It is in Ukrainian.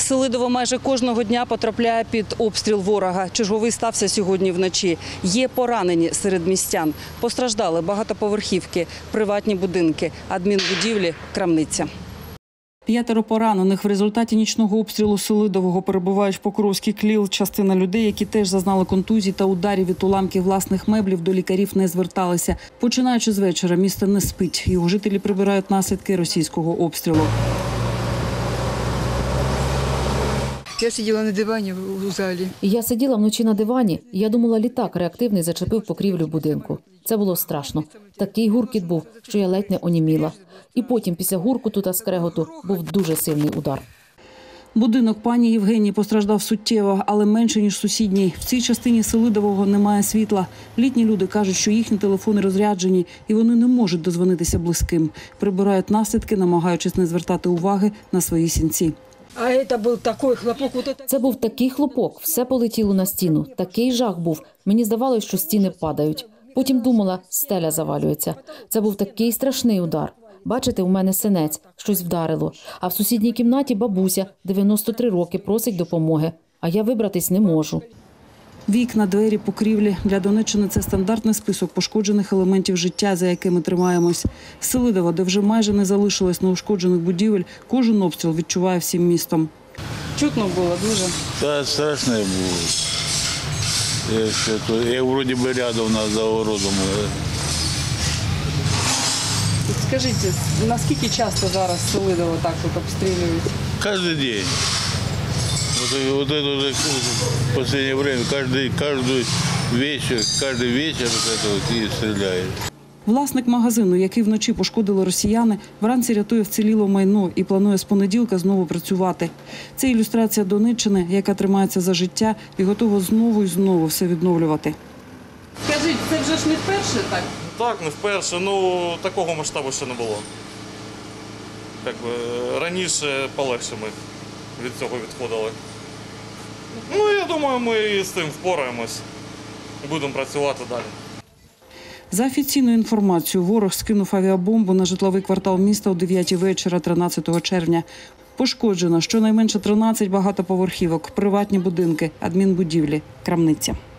Селидово майже кожного дня потрапляє під обстріл ворога. Черговий стався сьогодні вночі. Є поранені серед містян. Постраждали багатоповерхівки, приватні будинки, адмінбудівлі, крамниця. 5 поранених в результаті нічного обстрілу Селидового перебувають в Покровській КЛІЛ. Частина людей, які теж зазнали контузій та ударів від уламків власних меблів, до лікарів не зверталися. Починаючи з вечора, місто не спить. Його жителі прибирають наслідки російського обстрілу. Я сиділа на дивані у залі. Я сиділа вночі на дивані, і я думала, літак реактивний зачепив покрівлю будинку. Це було страшно. Такий гуркіт був, що я ледь не оніміла. І потім, після гуркоту та скреготу, був дуже сильний удар. Будинок пані Євгенії постраждав суттєво, але менше, ніж сусідній. В цій частині Селидового немає світла. Літні люди кажуть, що їхні телефони розряджені, і вони не можуть дозвонитися близьким. Прибирають наслідки, намагаючись не звертати уваги на свої сінці. Це був такий хлопок, все полетіло на стіну. Такий жах був. Мені здавалося, що стіни падають. Потім думала, стеля завалюється. Це був такий страшний удар. Бачите, у мене синець, щось вдарило. А в сусідній кімнаті бабуся, 93 роки, просить допомоги. А я вибратись не можу. Вікна, двері, покрівлі. Для Донеччини це стандартний список пошкоджених елементів життя, за якими тримаємось. Селидово, де вже майже не залишилось неушкоджених будівель, кожен обстріл відчуває всім містом. Чутно було дуже? Та страшно було. Я вроді би рядом за огородом. Скажіть, наскільки часто зараз Селидово так от обстрілюють? Кожен день. Вот это уже в последнее время, каждый вечер и стреляет. Власник магазину, який вночі пошкодили росіяни, вранці рятує вціліло майно і планує з понеділка знову працювати. Це ілюстрація Донеччини, яка тримається за життя і готова знову і знову все відновлювати. Скажіть, це вже ж не вперше так? Так, не вперше. Ну, такого масштабу ще не було. Раніше полегше ми від цього відходили. Ну, я думаю, ми з цим впораємось і будемо працювати далі. За офіційною інформацією, ворог скинув авіабомбу на житловий квартал міста о 9 вечора 13 червня. Пошкоджено щонайменше 13 багатоповерхівок, приватні будинки, адмінбудівлі, крамниця.